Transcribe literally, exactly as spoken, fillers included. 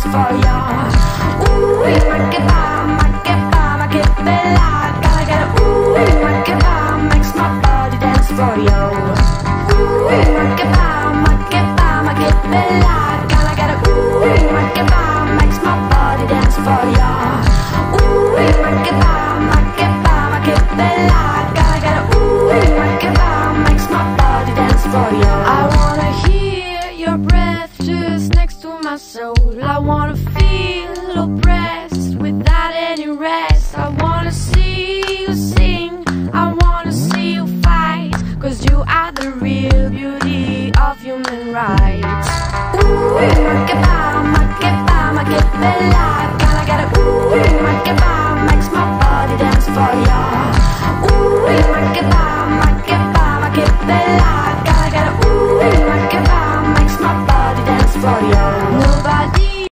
for ya. Ooh, ma che va, ma che va, ma che bella. Gotta get a ooh, ma che va, makes my body dance for you. Ooh, ma che va, ma che va, ma che bella. Gotta get a ooh, ma che va, makes my body dance for ya. Ooh, ma che va, ma che va, ma che bella. Gotta get a ooh, ma che va, makes my body dance for ya. I wanna hear your breath just next to my soul. I wanna feel oppressed without any rest. I wanna see you sing, I wanna see you fight, cause you are the real beauty of human rights. Ooh, ma che va, ma che va, ma che bella.